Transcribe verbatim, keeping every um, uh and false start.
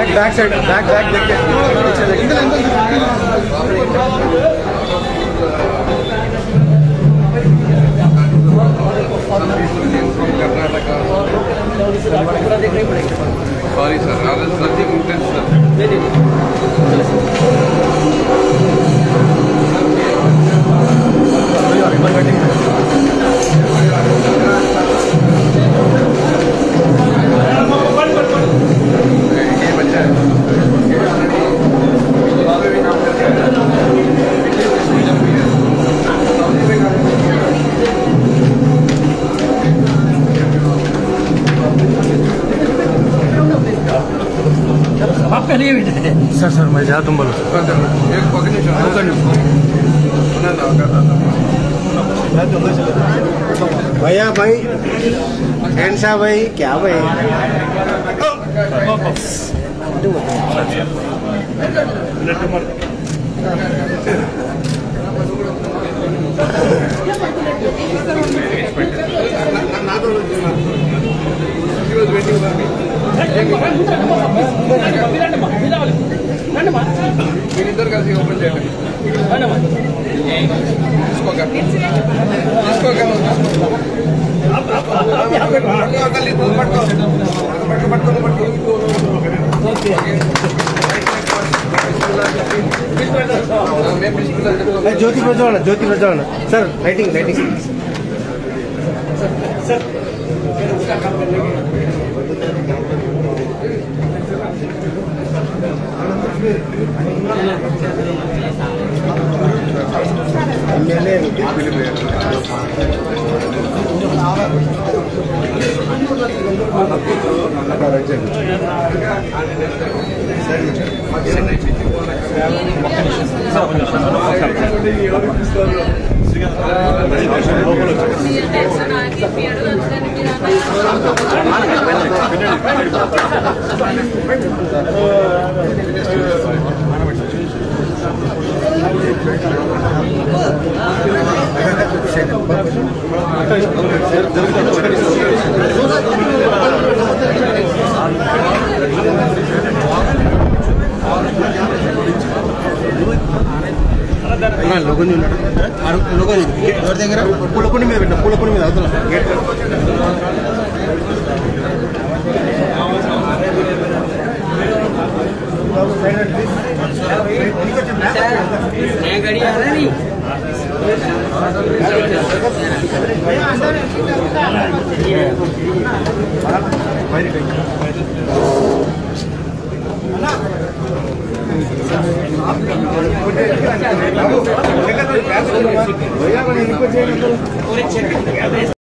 back back side back back देख के पीछे देख सॉरी सर आदत सच्ची मुमकिन सर सर सर मैं जा तुम बोलो एक पकड़ने भैया भाई कैसा भाई क्या भाई इधर का सी ओपन చేయండి తీసుకోగా తీసుకోగా అక్కలి పట్టుకో పట్టుకో పట్టుకో పట్టుకో ఓకే ज्योति प्रज्वलन ज्योति प्रज्वलन सर लाइटिंग लाइटिंग सर लोगों ने लोगों ने ఎవరి దగ్గర పూలకుండి మీద పెట్టిన పూలకుండి మీద అవతల గేట్ नया गाड़ी आ रहा नहीं